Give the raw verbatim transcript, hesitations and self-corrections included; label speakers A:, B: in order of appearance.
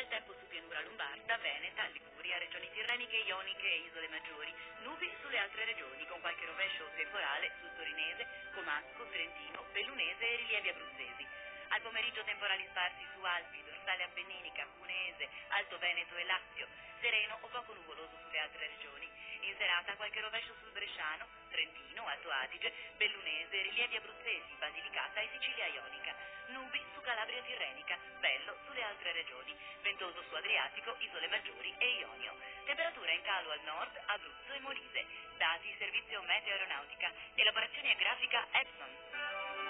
A: bel tempo su pianura lombarda, Veneta, Liguria, regioni tirreniche, ioniche e isole maggiori. Nubi sulle altre regioni, con qualche rovescio temporale sul torinese, comasco, trentino, bellunese e rilievi abruzzesi. Al pomeriggio temporali sparsi su Alpi, dorsale appenninica, Cuneese, Alto Veneto e Lazio. Sereno o poco nuvoloso sulle altre regioni. In serata qualche rovescio sul Bresciano, Trentino, Alto Adige, Bellunese, rilievi abruzzesi, Basilicata e Sicilia ionica. Nubi su Calabria tirrenica, bello sulle altre regioni. Ventoso su Adriatico, isole maggiori e Ionio. Temperatura in calo al nord, Abruzzo e Molise. Dati servizio meteoaeronautica. Elaborazione grafica Epson.